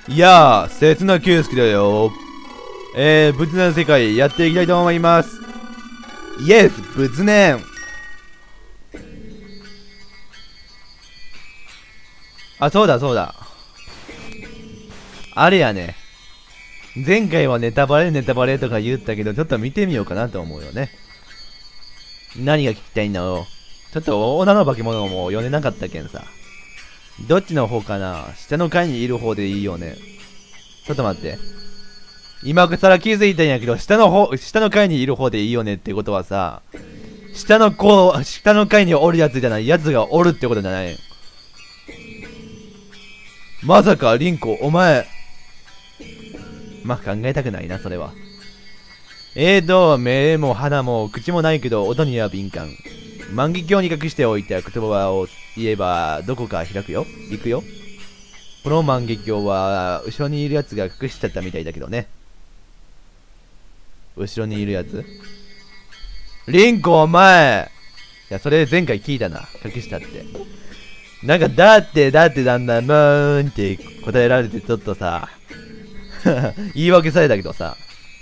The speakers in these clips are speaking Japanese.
いやー、刹那圭介だよ。仏念の世界やっていきたいと思います。イエス、仏念。あ、そうだそうだ。あれやね。前回はネタバレとか言ったけど、ちょっと見てみようかなと思うよね。何が聞きたいんだろう。ちょっと女の化け物も読んでなかったけんさ。どっちの方かな。下の階にいる方でいいよね。ちょっと待って。今更気づいたんやけど、下の階にいる方でいいよねってことはさ、下の階におるやつじゃない、やつがおるってことじゃない。まさか、リンコ、お前。まあ、考えたくないな、それは。目も鼻も口もないけど、音には敏感。万華鏡に隠しておいた言葉を言えば、どこか開くよ。行くよ。この万華鏡は、後ろにいるやつが隠しちゃったみたいだけどね。後ろにいるやつリンコお前。いや、それ前回聞いたな。隠したって。なんか、だってだんだん、って答えられてちょっとさ、言い訳されたけどさ、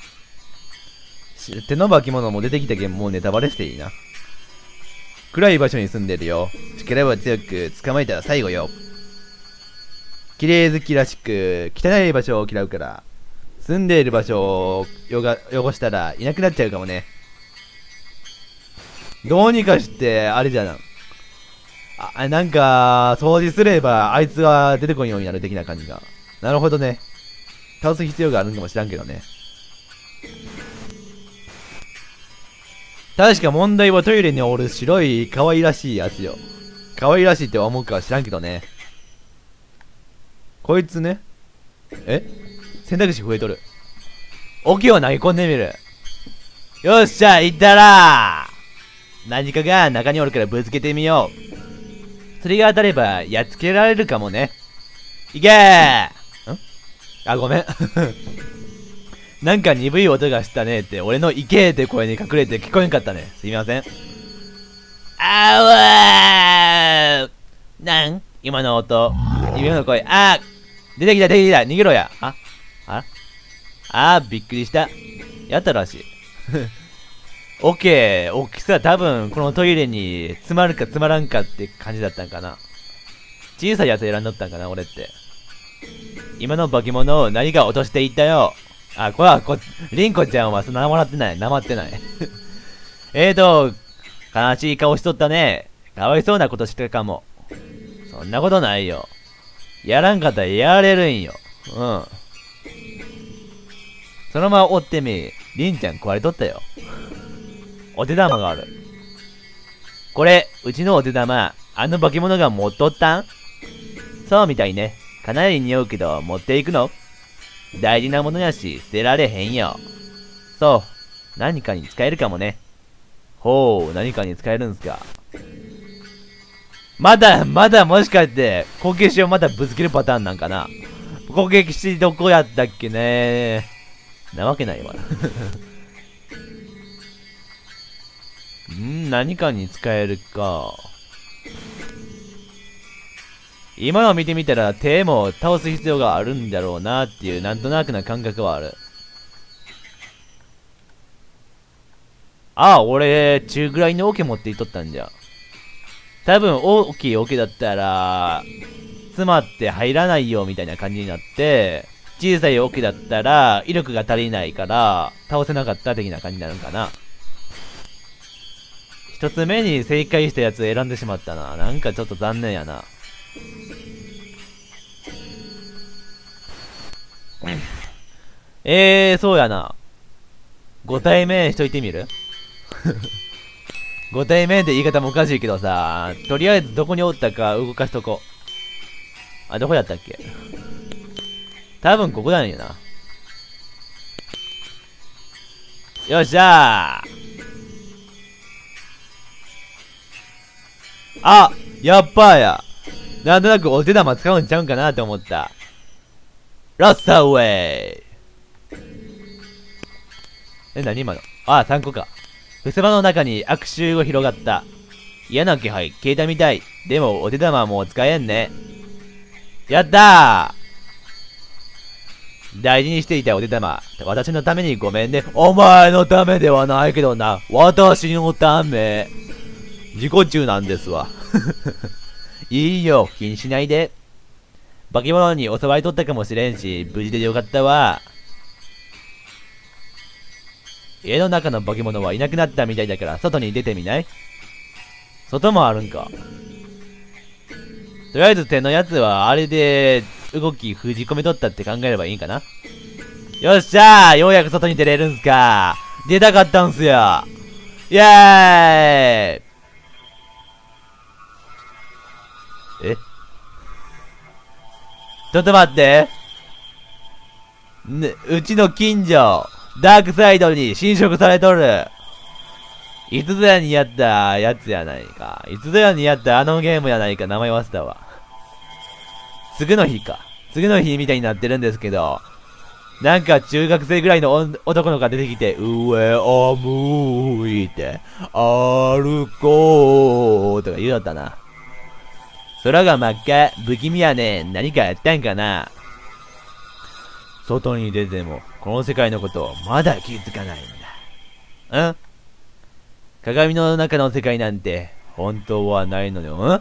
手の化け物も出てきたけんもうネタバレしていいな。暗い場所に住んでるよ。力は強く、捕まえたら最後よ。綺麗好きらしく、汚い場所を嫌うから、住んでいる場所を汚したらいなくなっちゃうかもね。どうにかして、あれじゃな。なんか、掃除すればあいつが出てこんようになる的な感じが。なるほどね。倒す必要があるのかもしらんけどね。確か問題はトイレにおる白い可愛らしいやつよ。可愛らしいって思うかは知らんけどね。こいつね。選択肢増えとる。桶を投げ込んでみる。よっしゃ、行ったら何かが中におるからぶつけてみよう。それが当たれば、やっつけられるかもね。いけーあ、ごめん。なんか鈍い音がしたねって、俺のいけーって声に隠れて聞こえんかったね。すみません。今の音。今の声。出てきた、逃げろや。びっくりした。やったらしい。オッケー。大きさ多分このトイレに詰まるか詰まらんかって感じだったんかな。小さいやつ選んどったんかな、俺って。今の化け物を何か落としていったよ。これはリンコちゃんはなまってない。悲しい顔しとったね。かわいそうなことしたかも。そんなことないよ。やらんかったらやられるんよ。そのまま追ってみ。りんちゃん壊れとったよ。お手玉がある。これ、うちのお手玉、あの化け物が持っとったん？そうみたいね。かなり匂うけど、持っていくの？大事なものやし、捨てられへんよ。そう。何かに使えるかもね。ほう、何かに使えるんすか。まだもしかして、こけしをまたぶつけるパターンなんかな。こけしどこやったっけね。なわけないわ。何かに使えるか。今の見てみたら手も倒す必要があるんだろうなっていうなんとなくな感覚はある。俺、中ぐらいの桶持っていっとったんじゃ。多分大きい桶だったら、詰まって入らないよみたいな感じになって、小さい桶だったら威力が足りないから倒せなかった的な感じになるかな。一つ目に正解したやつを選んでしまったな。なんかちょっと残念やな。そうやな。ご対面しといてみる？ご対面って言い方もおかしいけどさ、とりあえずどこにおったか動かしとこう。どこやったっけ？多分ここなんやな。よっしゃー。やっばーや。なんとなくお手玉使うんちゃうんかなって思った。ラスターウェイ。何今の。3個か。ふすまの中に悪臭が広がった。嫌な気配、消えたみたい。でも、お手玉はもう使えんね。やった大事にしていたお手玉、私のためにごめんね。お前のためではないけどな。私のため。自己中なんですわ。いいよ、気にしないで。化け物に襲われとったかもしれんし、無事でよかったわ。家の中の化け物はいなくなったみたいだから、外に出てみない？外もあるんか。とりあえず手のやつは、あれで、動き封じ込めとったって考えればいいんかな。よっしゃー、ようやく外に出れるんすか。出たかったんすよ。イエーイ。え？ちょっと待って。うちの近所、ダークサイドに侵食されとる。いつぞやにやったやつやないか。いつぞやにやったあのゲームやないか。名前忘れたわ。次の日か。次の日みたいになってるんですけど、なんか中学生ぐらいの男の子が出てきて、上を向いて歩こうとか言うだったな。空が真っ赤、不気味やね。何かやったんかな。外に出ても、この世界のことをまだ気づかないんだ。ん？鏡の中の世界なんて、本当はないのよ。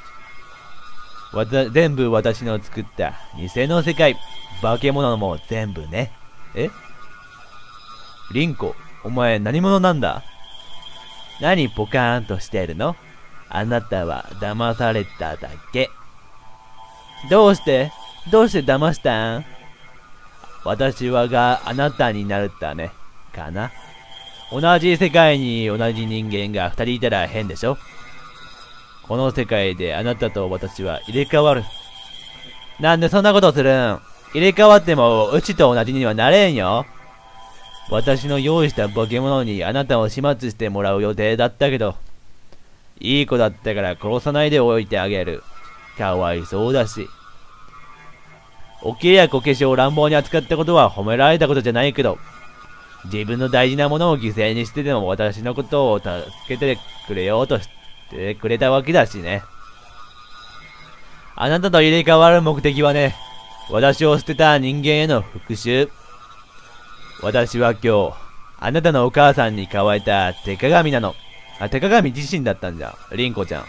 全部私の作った偽の世界。化け物も全部ね。え？リンコ、お前何者なんだ？何ポカーンとしてるの？あなたは騙されただけ。どうして騙したん？私があなたになるため、かな。同じ世界に同じ人間が二人いたら変でしょ？この世界であなたと私は入れ替わる。なんでそんなことするん？入れ替わってもうちと同じにはなれんよ。私の用意した化け物にあなたを始末してもらう予定だったけど、いい子だったから殺さないでおいてあげる。かわいそうだし。おけやこけしを乱暴に扱ったことは褒められたことじゃないけど、自分の大事なものを犠牲にしてでも私のことを助けてくれようとしてくれたわけだしね。あなたと入れ替わる目的はね、私を捨てた人間への復讐。私は今日、あなたのお母さんに乾いた手鏡なの。あ、手鏡自身だったんじゃん。リンコちゃん。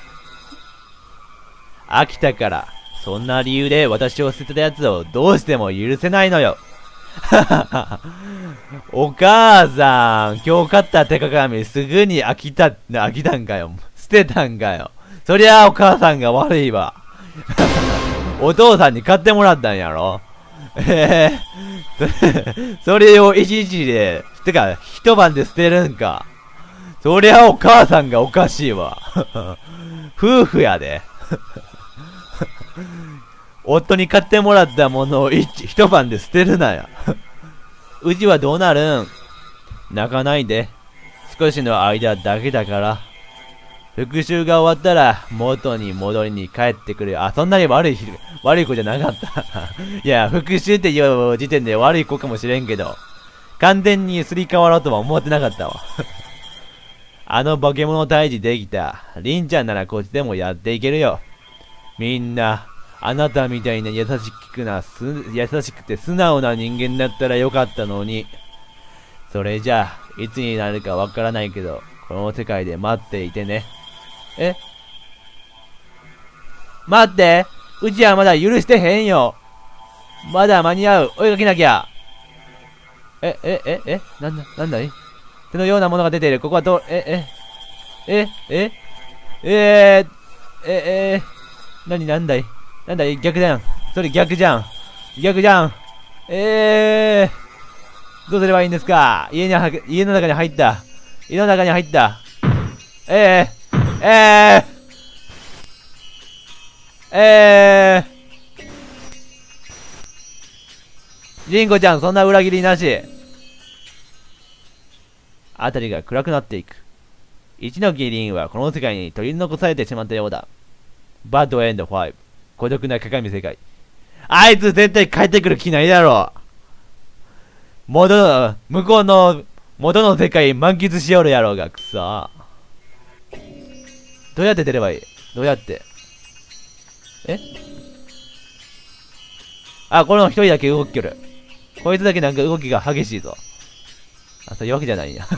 飽きたから、そんな理由で私を捨てたやつをどうしても許せないのよ。お母さん、今日買った手鏡すぐに飽きたんかよ。捨てたんかよ。そりゃあお母さんが悪いわ。お父さんに買ってもらったんやろ。それを一日で、てか一晩で捨てるんか。そりゃお母さんがおかしいわ。夫婦やで。夫に買ってもらったものを一晩で捨てるなや。うちはどうなるん？泣かないで。少しの間だけだから。復讐が終わったら元に戻りに帰ってくる。あ、そんなに悪い子じゃなかった。いや、復讐っていう時点で悪い子かもしれんけど、完全にすり替わろうとは思ってなかったわ。あの化け物退治できた。りんちゃんならこっちでもやっていけるよ。みんな、あなたみたいな優しくて素直な人間だったらよかったのに。それじゃあ、いつになるかわからないけど、この世界で待っていてね。え？待って！うちはまだ許してへんよ。まだ間に合う。追いかけなきゃ。なんだい？手のようなものが出ている。ここはなんだい逆じゃん。それ逆じゃん。どうすればいいんですか？家の中に入った。リンコちゃん、そんな裏切りなし。あたりが暗くなっていく。一ノ木リンはこの世界に取り残されてしまったようだ。バッドエンド5。孤独な鏡世界。あいつ絶対帰ってくる気ないだろう。向こうの元の世界満喫しよるやろうが、くそ。どうやって出ればいい？どうやって？あ、この一人だけ動きよる。 こいつだけなんか動きが激しいぞ。あ、そういうわけじゃないんや。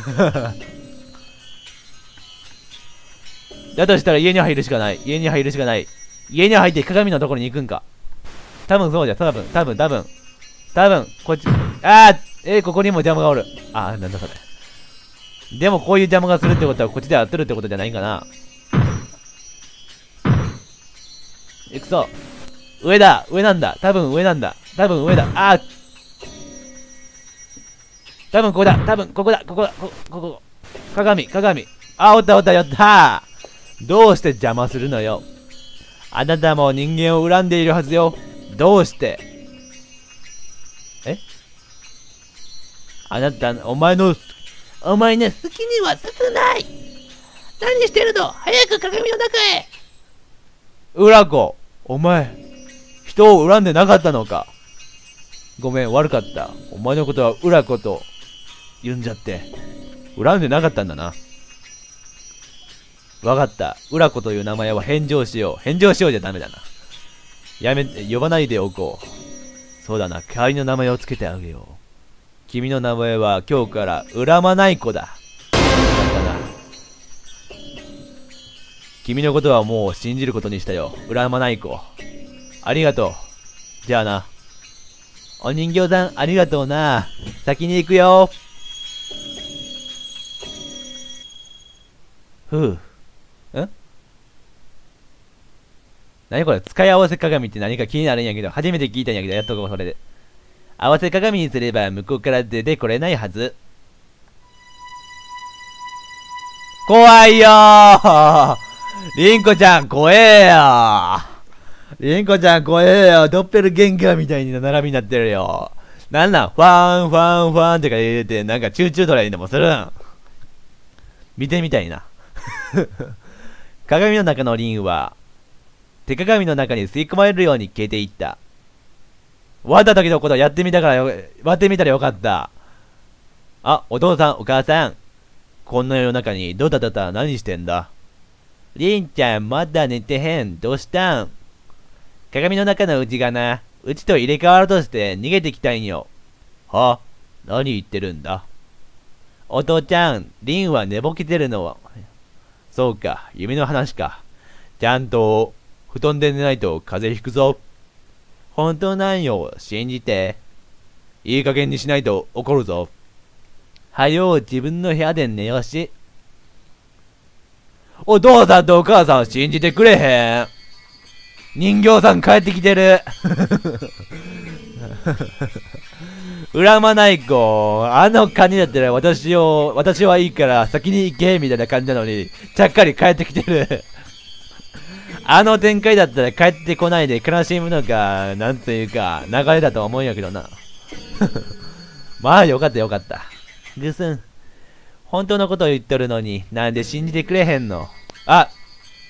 だとしたら家に入るしかない。家に入るしかない。家に入って鏡のところに行くんか。多分そうじゃ、多分、こっち、ここにもジャムがおる。なんだそれ。でもこういうジャムがするってことはこっちで合ってるってことじゃないんかな。くそ。上なんだ。多分上だ。多分ここだ。ここ。鏡。おった、やったー。どうして邪魔するのよ。あなたも人間を恨んでいるはずよ。どうしてあなた、お前ね、好きにはさせない。何してるの？早く鏡の中へ。浦子、お前、人を恨んでなかったのか。ごめん、悪かった。お前のことは浦子と言うんじゃって。恨んでなかったんだな。わかった。浦子という名前は返上しよう。返上しようじゃダメだな。呼ばないでおこう。そうだな、代わりの名前をつけてあげよう。君の名前は今日から恨まない子だ。だったな。君のことはもう信じることにしたよ。恨まない子。ありがとう。じゃあな。お人形さん、ありがとうな。先に行くよ。何これ、使い合わせ鏡って何か気になるんやけど、初めて聞いたんやけど、やっとこう、それで。合わせ鏡にすれば向こうから出てこれないはず。怖いよー。りんこちゃん怖えよ。りんこちゃん怖えよ。ドッペルゲンガーみたいな並びになってるよ。なんなんファンってか入れて、なんかチューチュートライでもするん。見てみたいな。鏡の中のリンは、手鏡の中に吸い込まれるように消えていった。終わった時のことやってみたらよかった。お父さん、お母さん。こんな世の中にドタドタ何してんだ。りんちゃん、まだ寝てへん。どうしたん？鏡の中のうちがな、うちと入れ替わろうとして逃げてきたんよ。何言ってるんだ。お父ちゃん、りんは寝ぼけてるのは。そうか、夢の話か。ちゃんと、布団で寝ないと風邪ひくぞ。本当なんよ、信じて。いい加減にしないと怒るぞ。はよう自分の部屋で寝よし。お父さんとお母さん信じてくれへん。人形さん帰ってきてる。恨まない子。あの感じだったら私はいいから先に行けみたいな感じなのに、ちゃっかり帰ってきてる。あの展開だったら帰ってこないで悲しむのが、なんというか、流れだと思うんやけどな。まあよかった。ぐすん。本当のことを言っとるのに、なんで信じてくれへんの？大人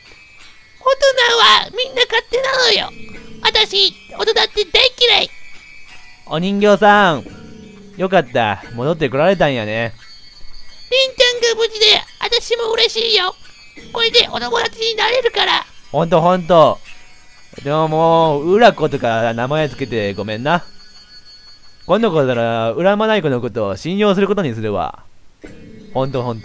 はみんな勝手なのよ。私、大人って大嫌い。 お人形さん。よかった。戻ってこられたんやね。 りんちゃんが無事で、私も嬉しいよ。これでお友達になれるから。 ほんと。でももう、浦子とか名前つけてごめんな。今度こそなら、恨まない子のことを信用することにするわ。ほんと。 宇宙。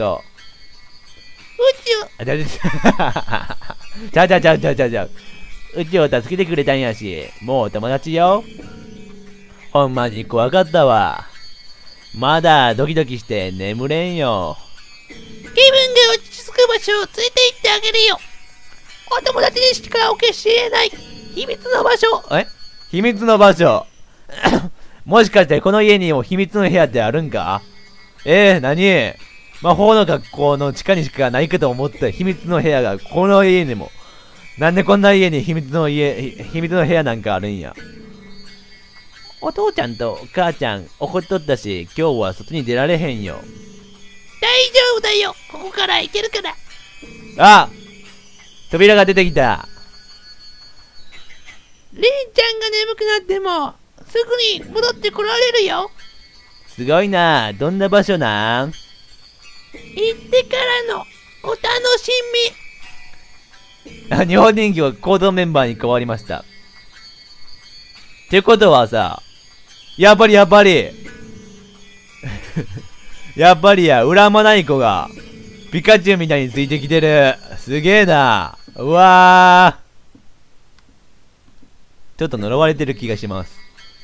ちゃう。宇宙を助けてくれたんやし、もう友達よ。ほんまに怖かったわ。まだドキドキして眠れんよ。 気分が落ち着く場所を連れて行ってあげるよ。お友達にしか教えない秘密の場所。 秘密の場所。もしかしてこの家にも秘密の部屋ってあるんか？何？魔法の学校の地下にしかないかと思った秘密の部屋がこの家にも。なんでこんな家に秘密の部屋なんかあるんや。お父ちゃんとお母ちゃん怒っとったし、今日は外に出られへんよ。 大丈夫だよ。ここから行けるから。 扉が出てきた。 りんちゃんが眠くなってもすぐに戻ってこられるよ。 すごいな。どんな場所なん？ 行ってからのお楽しみ。日本人形が行動メンバーに変わりました。ってことはさ、 やっぱりやっぱりや、恨まない子がピカチュウみたいについてきてる。すげえな。うわー、ちょっと呪われてる気がします。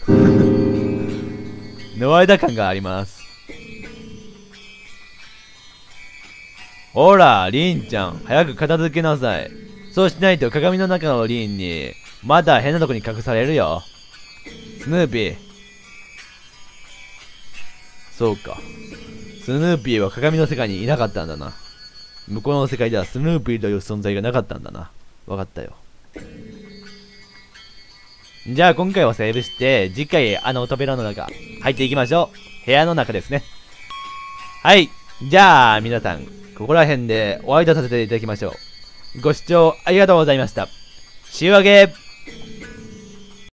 呪われた感があります。ほら、リンちゃん、早く片付けなさい。そうしないと鏡の中のリンにまだ変なとこに隠されるよ。スヌーピー。そうか。スヌーピーは鏡の世界にいなかったんだな。向こうの世界ではスヌーピーという存在がなかったんだな。わかったよ。じゃあ今回はセーブして、次回あの扉の中入っていきましょう。部屋の中ですね。はい。じゃあ皆さん、ここら辺でお会いとさせていただきましょう。ご視聴ありがとうございました。週明け